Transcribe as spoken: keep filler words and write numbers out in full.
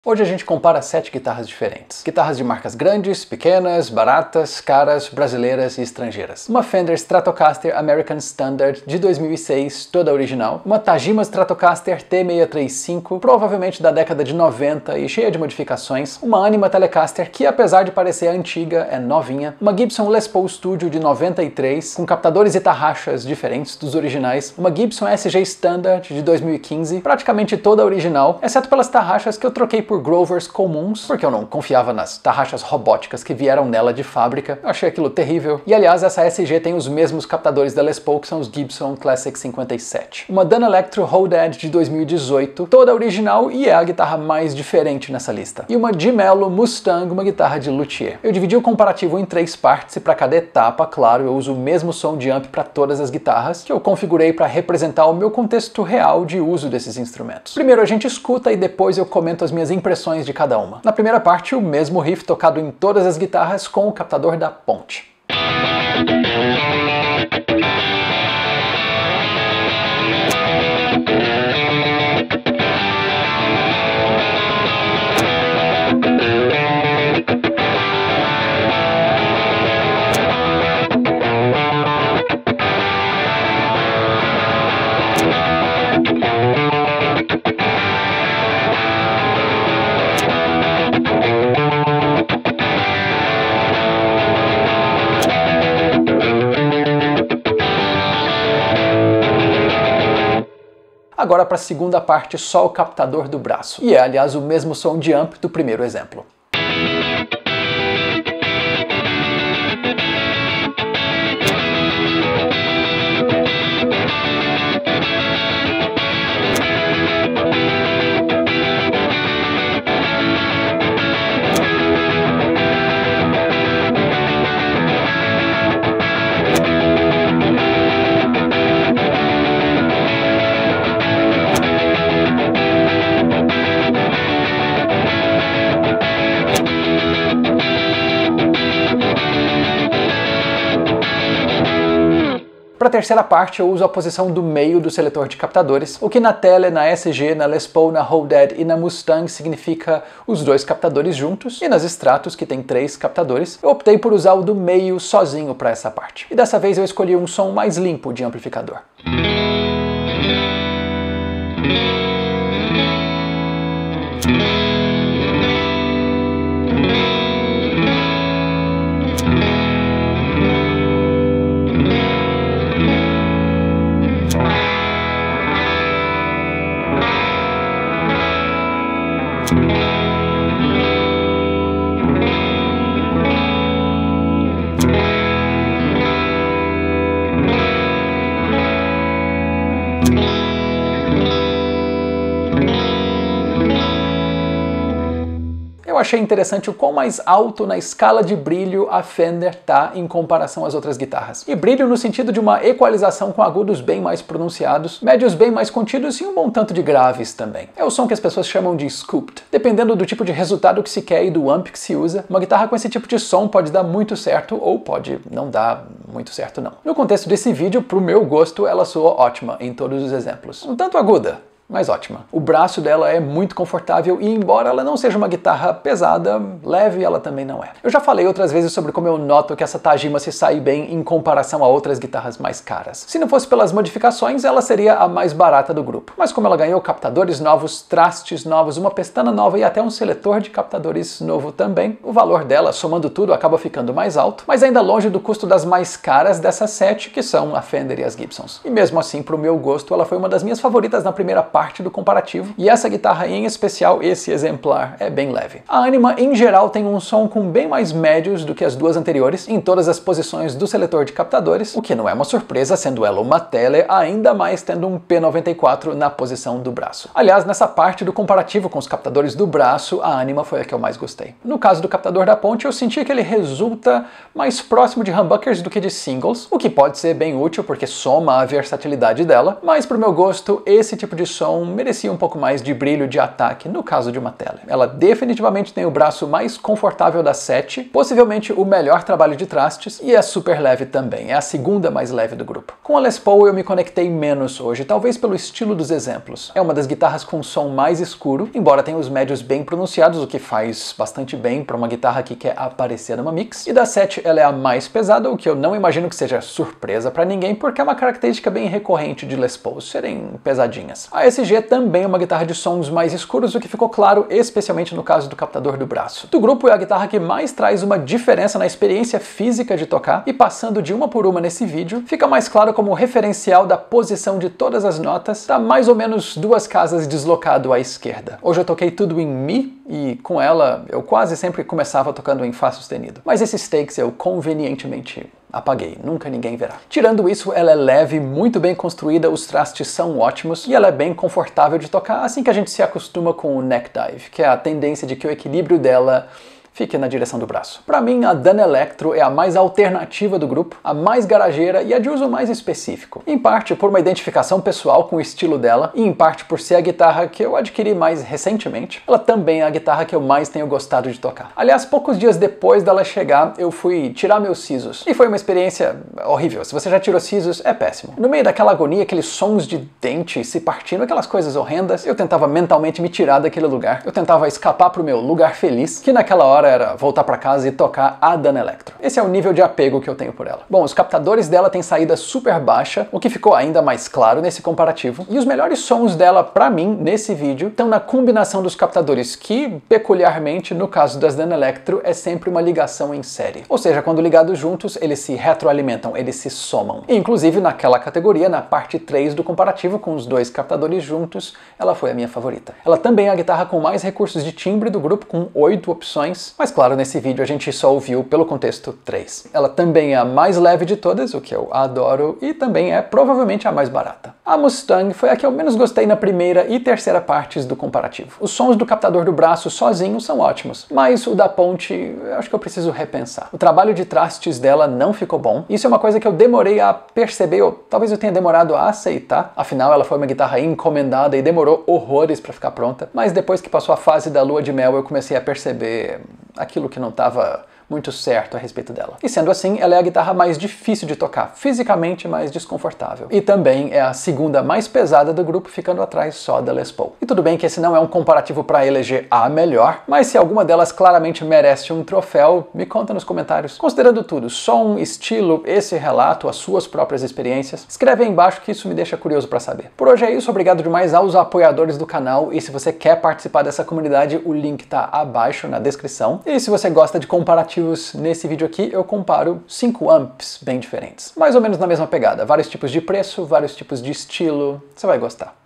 Hoje a gente compara sete guitarras diferentes. Guitarras de marcas grandes, pequenas, baratas, caras, brasileiras e estrangeiras. Uma Fender Stratocaster American Standard de dois mil e seis, toda original. Uma Tajima Stratocaster T seiscentos e trinta e cinco, provavelmente da década de noventa e cheia de modificações. Uma Anima Telecaster que, apesar de parecer antiga, é novinha. Uma Gibson Les Paul Studio de noventa e três, com captadores e tarraxas diferentes dos originais. Uma Gibson S G Standard de dois mil e quinze, praticamente toda original, exceto pelas tarraxas que eu troquei por por Grovers comuns, porque eu não confiava nas tarraxas robóticas que vieram nela de fábrica. Eu achei aquilo terrível. E aliás, essa S G tem os mesmos captadores da Les Paul, que são os Gibson Classic cinquenta e sete. Uma Danelectro Holdad de dois mil e dezoito, toda original e é a guitarra mais diferente nessa lista. E uma Dimelo Mustang, uma guitarra de luthier. Eu dividi o comparativo em três partes e para cada etapa, claro, eu uso o mesmo som de amp para todas as guitarras, que eu configurei para representar o meu contexto real de uso desses instrumentos. Primeiro a gente escuta e depois eu comento as minhas impressões de cada uma. Na primeira parte, o mesmo riff tocado em todas as guitarras com o captador da ponte. Agora para a segunda parte, só o captador do braço. E é, aliás, o mesmo som de amp do primeiro exemplo. Para a terceira parte eu uso a posição do meio do seletor de captadores, o que na Tele, na S G, na Les Paul, na Holdad e na Mustang significa os dois captadores juntos, e nas Stratos, que tem três captadores, eu optei por usar o do meio sozinho para essa parte. E dessa vez eu escolhi um som mais limpo de amplificador. Eu achei interessante o quão mais alto na escala de brilho a Fender tá em comparação às outras guitarras. E brilho no sentido de uma equalização com agudos bem mais pronunciados, médios bem mais contidos e um bom tanto de graves também. É o som que as pessoas chamam de scooped. Dependendo do tipo de resultado que se quer e do amp que se usa, uma guitarra com esse tipo de som pode dar muito certo ou pode não dar muito certo não. No contexto desse vídeo, pro meu gosto, ela soa ótima em todos os exemplos. Um tanto aguda, mas ótima. O braço dela é muito confortável e, embora ela não seja uma guitarra pesada, leve ela também não é. Eu já falei outras vezes sobre como eu noto que essa Tajima se sai bem em comparação a outras guitarras mais caras. Se não fosse pelas modificações, ela seria a mais barata do grupo. Mas como ela ganhou captadores novos, trastes novos, uma pestana nova e até um seletor de captadores novo também, o valor dela, somando tudo, acaba ficando mais alto, mas ainda longe do custo das mais caras dessas sete, que são a Fender e as Gibsons. E mesmo assim, pro meu gosto, ela foi uma das minhas favoritas na primeira parte parte do comparativo, e essa guitarra em especial, esse exemplar, é bem leve. A Anima em geral tem um som com bem mais médios do que as duas anteriores, em todas as posições do seletor de captadores, o que não é uma surpresa, sendo ela uma Tele, ainda mais tendo um P noventa e quatro na posição do braço. Aliás, nessa parte do comparativo com os captadores do braço, a Anima foi a que eu mais gostei. No caso do captador da ponte, eu senti que ele resulta mais próximo de humbuckers do que de singles, o que pode ser bem útil porque soma a versatilidade dela, mas pro meu gosto, esse tipo de som som merecia um pouco mais de brilho de ataque no caso de uma tele. Ela definitivamente tem o braço mais confortável da sete, possivelmente o melhor trabalho de trastes, e é super leve também, é a segunda mais leve do grupo. Com a Les Paul eu me conectei menos hoje, talvez pelo estilo dos exemplos. É uma das guitarras com som mais escuro, embora tenha os médios bem pronunciados, o que faz bastante bem para uma guitarra que quer aparecer numa mix. E da sete ela é a mais pesada, o que eu não imagino que seja surpresa para ninguém, porque é uma característica bem recorrente de Les Paul serem pesadinhas. A S G também é uma guitarra de sons mais escuros, o que ficou claro especialmente no caso do captador do braço. Do grupo é a guitarra que mais traz uma diferença na experiência física de tocar, e passando de uma por uma nesse vídeo, fica mais claro como o referencial da posição de todas as notas está mais ou menos duas casas deslocado à esquerda. Hoje eu toquei tudo em Mi, e com ela eu quase sempre começava tocando em Fá sustenido. Mas esses takes eu convenientemente apaguei, nunca ninguém verá. Tirando isso, ela é leve, muito bem construída, os trastes são ótimos e ela é bem confortável de tocar assim que a gente se acostuma com o neck dive, que é a tendência de que o equilíbrio dela fique na direção do braço. Para mim, a Danelectro é a mais alternativa do grupo, a mais garageira e a de uso mais específico. Em parte por uma identificação pessoal com o estilo dela, e em parte por ser a guitarra que eu adquiri mais recentemente. Ela também é a guitarra que eu mais tenho gostado de tocar. Aliás, poucos dias depois dela chegar, eu fui tirar meus sisos. E foi uma experiência horrível. Se você já tirou sisos, é péssimo. No meio daquela agonia, aqueles sons de dente se partindo, aquelas coisas horrendas, eu tentava mentalmente me tirar daquele lugar. Eu tentava escapar pro meu lugar feliz, que naquela hora era voltar para casa e tocar a Danelectro. Esse é o nível de apego que eu tenho por ela. Bom, os captadores dela têm saída super baixa, o que ficou ainda mais claro nesse comparativo, e os melhores sons dela, para mim, nesse vídeo, estão na combinação dos captadores, que, peculiarmente, no caso das Danelectro, é sempre uma ligação em série. Ou seja, quando ligados juntos, eles se retroalimentam, eles se somam. E, inclusive, naquela categoria, na parte três do comparativo, com os dois captadores juntos, ela foi a minha favorita. Ela também é a guitarra com mais recursos de timbre do grupo, com oito opções, mas claro, nesse vídeo a gente só ouviu pelo contexto três. Ela também é a mais leve de todas, o que eu adoro, e também é provavelmente a mais barata. A Mustang foi a que eu menos gostei na primeira e terceira partes do comparativo. Os sons do captador do braço sozinho são ótimos, mas o da ponte eu acho que eu preciso repensar. O trabalho de trastes dela não ficou bom. Isso é uma coisa que eu demorei a perceber, ou talvez eu tenha demorado a aceitar. Afinal, ela foi uma guitarra encomendada e demorou horrores para ficar pronta. Mas depois que passou a fase da lua de mel, eu comecei a perceber aquilo que não estava muito certo a respeito dela. E sendo assim, ela é a guitarra mais difícil de tocar, fisicamente mais desconfortável. E também é a segunda mais pesada do grupo, ficando atrás só da Les Paul. E tudo bem que esse não é um comparativo para eleger a melhor, mas se alguma delas claramente merece um troféu, me conta nos comentários. Considerando tudo, som, estilo, esse relato, as suas próprias experiências, escreve aí embaixo que isso me deixa curioso para saber. Por hoje é isso, obrigado demais aos apoiadores do canal, e se você quer participar dessa comunidade, o link tá abaixo na descrição. E se você gosta de comparativos, nesse vídeo aqui eu comparo cinco amps bem diferentes. Mais ou menos na mesma pegada, vários tipos de preço, vários tipos de estilo, você vai gostar.